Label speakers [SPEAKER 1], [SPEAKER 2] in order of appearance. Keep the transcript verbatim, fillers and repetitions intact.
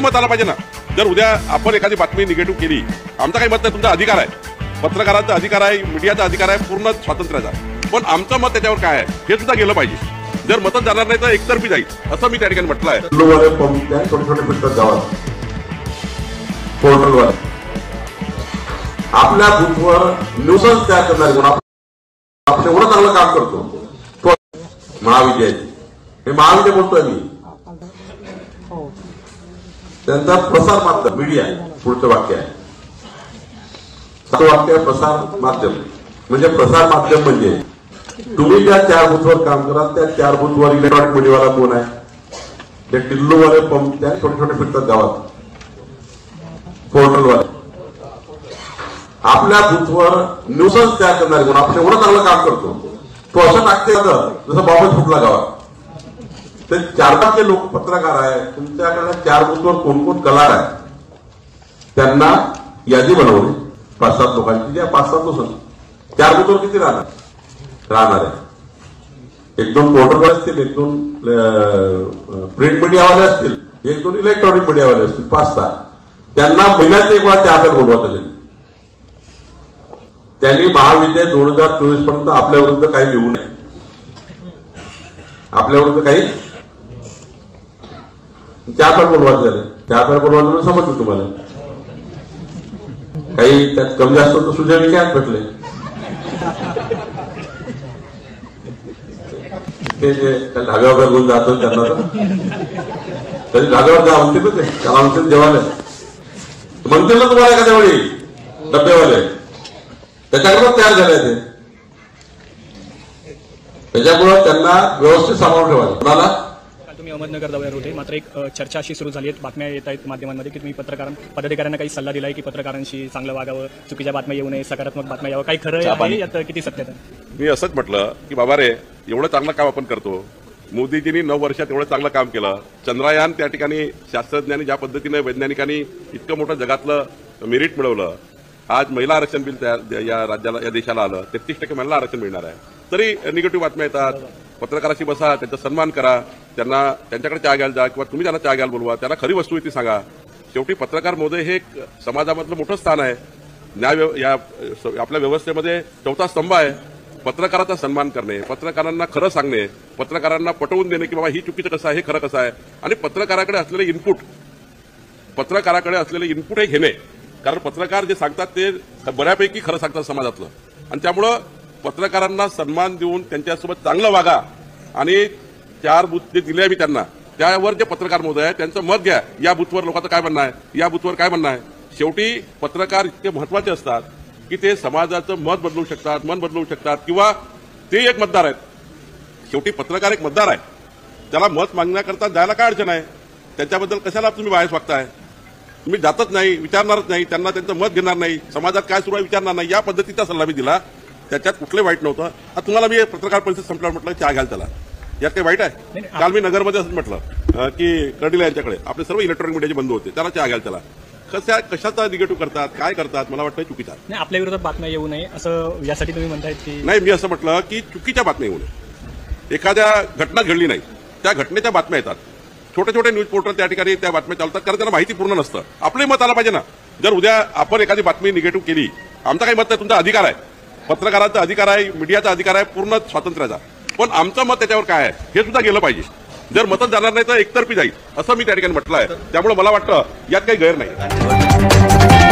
[SPEAKER 1] मत आलं पाहिजे ना। जर उद्या आपण एखादी बातमी निगेटिव्ह केली, आमचा काही मत नाही, तुमचा अधिकार आहे, पत्रकारांचा अधिकार आहे, मीडियाचा अधिकार आहे, पूर्ण स्वातंत्र्याचा, पण आमचं मत त्याच्यावर काय आहे हे सुद्धा गेलं पाहिजे। जर मतच जाणार नाही तर एकतर्फी जाईल असं मी त्या ठिकाणी म्हटलं आहे।
[SPEAKER 2] छोटे छोटे फिरतात गावात पोर्टलवर आपल्या बूथवर न्यूजन्स तयार करणारे कोण आपण एवढं चांगलं काम करतो तो महाविद्यालय, हे महाविद्यालय बोलतोय मी, त्यांचा प्रसार माध्यम मीडिया पुढचं वाक्य आहे, सातं वाक्य प्रसार माध्यम म्हणजे प्रसार माध्यम म्हणजे तुम्ही ज्या चार बूथवर काम कराल त्या चार बूथवर इलेक्ट्रॉनिक मीडियावाला कोण आहे, ते टिल्लूवाले पंप त्या छोटे छोटे फिरतात गावात पोर्टलवर आपल्या बूथवर न्यूजन्स तयार करणारे कोण आपण एवढं चांगलं काम करतो तो असं टाकते जसं बाबत फुटला गावात। ते चार पाच लोक पत्रकार आहे, तुमच्याकडे चार बूथवर कोण कोण कलाकार आहे त्यांना यादी बनवली पाच सात लोकांची, ज्या पाच सात लोक चार बूथवर किती राहणार राहणार आहे, एक दोन पोर्टलवर असतील, एक दोन प्रिंट मीडियावाले असतील, एक दोन इलेक्ट्रॉनिक मीडियावाले असतील, पाच सहा, त्यांना महिन्यात एक वेळा त्या बोलवत आले। त्यांनी महाविद्यालय दोन हजार चोवीस पर्यंत आपल्या विरुद्ध काही लिहू नये, आपल्या विरुद्ध काही चार पेपर बोलवायचे झाले, चार पेपर बोलवायचं समजलं तुम्हाला, काही त्यात कमी जास्त तर सुजय काय भेटले ते जे धाब्यावर घेऊन जातो त्यांना तरी धाब्यावर जा म्हणते ते त्याला म्हणते जेवायला म्हणतील ना तुम्हाला एखाद्या वेळी डब्यावाले, त्याच्याकडून तयार झाले ते, त्याच्यामुळे त्यांना व्यवस्थित सांभाळून ठेवायचं। कोणाला
[SPEAKER 3] तुम्ही अहमदनगर दौऱ्यावर होते, मात्र एक चर्चा अशी सुरू झाली आहे, बातम्या येत आहेत माध्यमांमध्ये की तुम्ही पत्रकार पदाधिकाऱ्यांना काही सल्ला दिलाय की पत्रकारांशी चांगलं वागावं, चुकीच्या बातम्या येऊ नये, सकारात्मक बातम्या यावं, काही खरं आहे यात किती सत्यता?
[SPEAKER 1] मी असंच म्हटलं की बाबा रे, एवढं चांगलं काम आपण करतो, मोदीजींनी नऊ वर्षात एवढं चांगलं काम केलं, चंद्रयान त्या ठिकाणी शास्त्रज्ञांनी ज्या पद्धतीने वैज्ञानिकांनी इतकं मोठं जगातलं मेरिट मिळवलं, आज महिला आरक्षण बिल तयार या राज्याला या देशाला आलं, तेहतीस टक्के महिला आरक्षण मिळणार आहे, तरी निगेटिव्ह बातम्या येतात। पत्रकाराशी बसा, त्यांचा सन्मान करा, त्यांना त्यांच्याकडे चहा घ्यायला जा किंवा तुम्ही त्यांना चहा घ्यायला बोलवा, त्यांना खरी वस्तू ती सांगा। शेवटी पत्रकार महोदय हे एक समाजामधलं मोठं स्थान आहे, न्याय या आपल्या व्यवस्थेमध्ये चौथा स्तंभ आहे। पत्रकाराचा सन्मान करणे, पत्रकारांना खरं सांगणे, पत्रकारांना पटवून देणे की बाबा ही चुकीचं कसं आहे, हे खरं कसं आहे, आणि पत्रकाराकडे असलेले इनपुट पत्रकाराकडे असलेले इनपुट हे घेणे, कारण पत्रकार जे सांगतात ते बऱ्यापैकी खरं सांगतात समाजातलं, आणि त्यामुळं पत्रकारांना सन्मान देऊन त्यांच्यासोबत चांगलं वागा, आणि चार बूथ जे दिले मी त्यांना त्यावर जे पत्रकार महोदय आहे त्यांचं मत घ्या, या बूथवर लोकांचं काय म्हणणं आहे, या बूथवर काय म्हणणं आहे। शेवटी पत्रकार इतके महत्वाचे असतात की ते समाजाचं मत बदलू शकतात, मन बदलू शकतात, किंवा ते एक मतदार आहेत। शेवटी पत्रकार एक मतदार आहे, त्याला मत मागण्याकरता जायला काय अडचण आहे, त्याच्याबद्दल कशाला तुम्ही बाहेर वागताय, तुम्ही जातच नाही, विचारणारच नाही, त्यांना त्यांचं मत घेणार नाही, समाजात काय सुरू आहे विचारणार नाही, या पद्धतीचा सल्ला मी दिला, त्याच्यात कुठले वाईट नव्हतं। आता तुम्हाला मी पत्रकार परिषद संपल्यावर म्हटलं चहा घ्याल त्याला, यात काही वाईट आहे? काल मी नगरमध्ये असं म्हटलं की कर्डिला यांच्याकडे आपले सर्व इलेक्ट्रॉनिक मीडियाचे बंधू होते, त्याला चहा घ्याल त्याला, कशा कशाचा निगेटिव्ह करतात, काय करतात, मला वाटतं चुकीचा
[SPEAKER 3] नाही, आपल्या विरोधात बातम्या येऊ नये असं यासाठी तुम्ही म्हणतायत की
[SPEAKER 1] नाही, मी असं म्हटलं की चुकीच्या बातम्या येऊ नये, एखाद्या घटना घडली नाही त्या घटनेच्या बातम्या येतात, छोटे छोटे न्यूज पोर्टल त्या ठिकाणी त्या बातम्या चालतात, कारण त्यांना माहिती पूर्ण नसतं, आपले मत आलं पाहिजे ना। जर उद्या आपण एखादी बातमी निगेटिव्ह केली, आमचा काही मत नाही, तुमचा अधिकार आहे, पत्रकारांचा अधिकार आहे, मीडियाचा अधिकार आहे, पूर्ण स्वातंत्र्याचा, पण आमचं मत त्याच्यावर काय आहे हे सुद्धा गेलं पाहिजे। जर मतच जाणार नाही तर एकतर्फी जाईल असं मी त्या ठिकाणी म्हटलं आहे, त्यामुळे मला वाटतं यात काही गैर नाही।